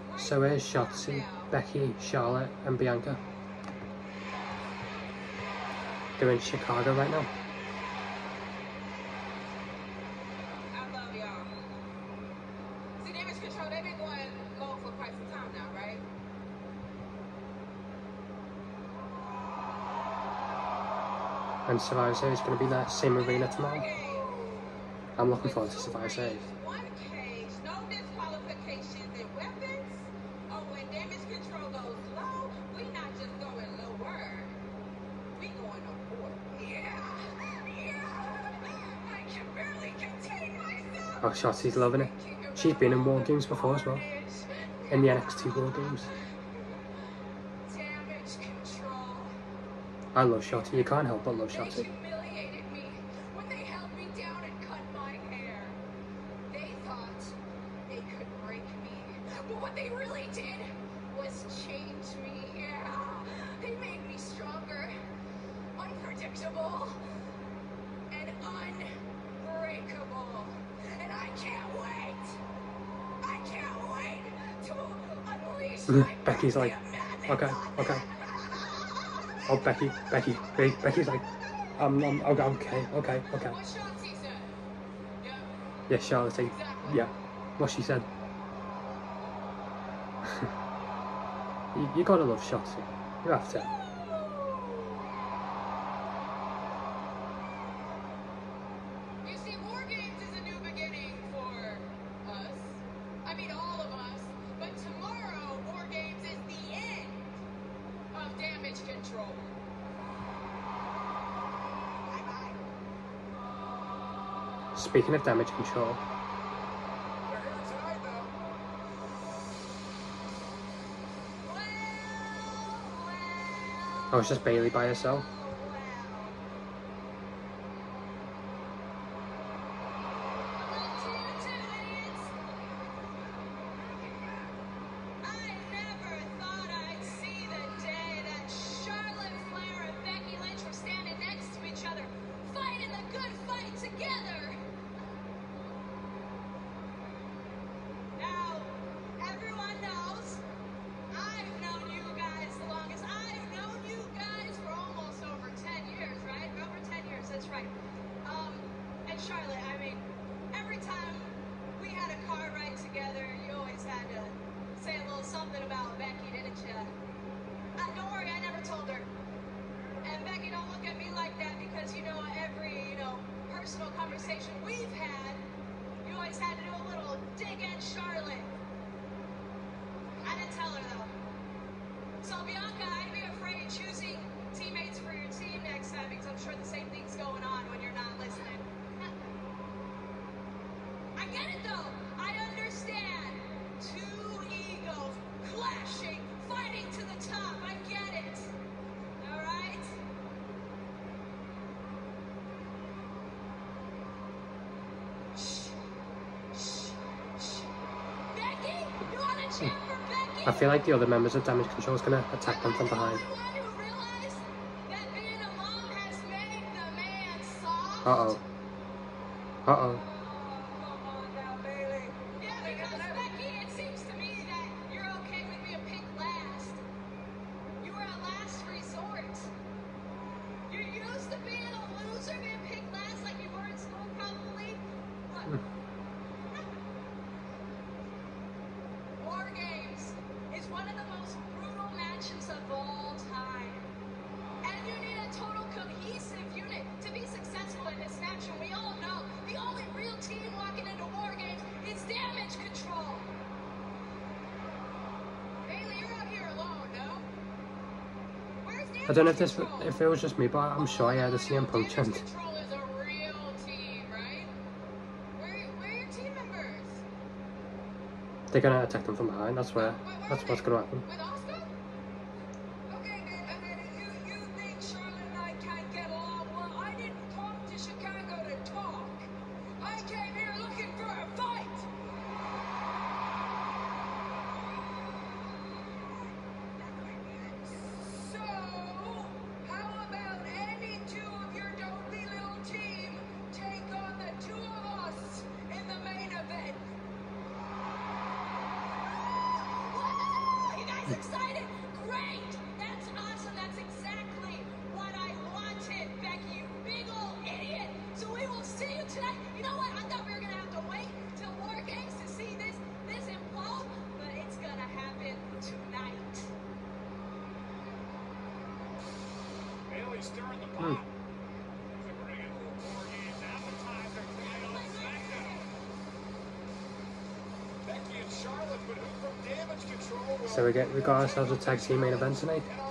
So here's Shotzi, Becky, Charlotte and Bianca. They're in Chicago right now. I love y'all. See, Damage Control, they've been going low for quite some time now, right? And Survivor Series is going to be that same arena tomorrow. I'm looking forward to Survivor Series. One cage, no disqualifications and weapons. Oh, when Damage Control goes low, we not just going lower. We going upward. Yeah. I can barely contain myself. Oh, Shotzi's loving it. She's been in War Games before as well. In the NXT War Games. Damage Control. I love Shotzi. You can't help but love They Shotzi. humiliated me when they held me down and cut my hair. They thought they could break me, but what they really did was change me. Yeah, they made me stronger, unpredictable, and unbreakable. And I can't wait. I can't wait to unleash my Becky's like, okay. Oh, Becky's like, okay. What's Shotzi said? Yeah. Yeah, Charlotte's like, yeah, what she said. you gotta love Shotzi. You have to. You see, War Games is a new beginning for us. I mean, all of us. But tomorrow, War Games is the end of Damage Control. Bye-bye. Speaking of Damage Control, We're here tonight, though. oh, it's just Bailey by herself. I never thought I'd see the day that Charlotte Flair and Becky Lynch were standing next to each other, fighting the good fight together. Now, everyone knows I've known you guys the longest. I've known you guys for almost over 10 years, right? Over 10 years, that's right. And Charlotte, I mean, every time we had a car ride together, you always had to say a little something about Becky, didn't you? Don't worry, I never told her. And Becky, don't look at me like that because, every, personal conversation we've had, you always had to do a little dig at Charlotte. I didn't tell her, though. So, Bianca, I'd be afraid choosing teammates for your team next time because I'm sure the same thing's going on when you're not listening. I get it, though. I understand. Two egos clashing, fighting to the top. I get it. All right? Shh. Becky, you want to cheer for Becky? I feel like the other members of Damage Control is gonna attack them from behind. Uh-oh. Uh-oh. Yeah, because Becky, it seems to me that you're okay with being picked last. You were a last resort. You're used to being a loser, being picked last like you were in school, probably. Look. War Games is one of the most brutal matches of all time. And you need a total cohesive unit to be successful in this match. And we all know the only real team walking into War Games is Damage Control. Bailey, you're out here alone, no? Where's Damage I don't know Control? if it was just me, but I'm sure I heard the CM Punk chant. Damage Control is a real team, right? Where are your team members? They're gonna attack them from behind. That's what's gonna happen. With Oscar? Okay, and then you think Charlotte and I can't get along? Well, I didn't come to Chicago to talk. I came here looking for a fight. So, how about any two of your dopey little team take on the two of us in the main event? excited? Great! That's awesome. That's exactly what I wanted, Becky, you big old idiot. So we will see you tonight. You know what? I thought we were going to have to wait till War Games to see this implode, but it's going to happen tonight. Bayley stirring the pot. To bring in a little War Games appetizer tonight on SmackDown. Becky and Charlotte, but who from Damage Control will... So we got ourselves a tag team main event tonight.